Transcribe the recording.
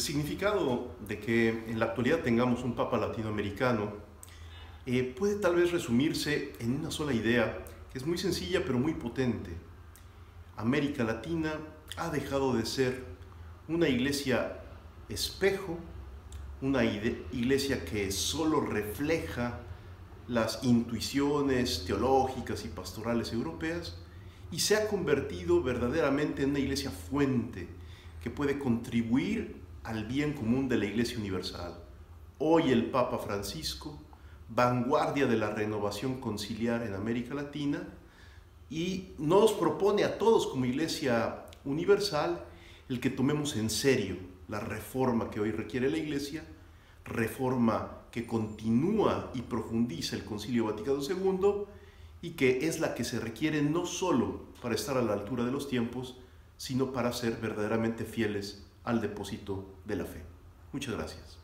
significado de que en la actualidad tengamos un Papa latinoamericano puede tal vez resumirse en una sola idea, que es muy sencilla pero muy potente. América Latina ha dejado de ser una iglesia espejo, una iglesia que solo refleja las intuiciones teológicas y pastorales europeas, y se ha convertido verdaderamente en una iglesia fuente que puede contribuir al bien común de la Iglesia Universal. Hoy el Papa Francisco, vanguardia de la renovación conciliar en América Latina, y nos propone a todos como Iglesia Universal el que tomemos en serio la reforma que hoy requiere la Iglesia, reforma que continúa y profundiza el Concilio Vaticano II y que es la que se requiere no solo para estar a la altura de los tiempos, sino para ser verdaderamente fieles al depósito de la fe. Muchas gracias.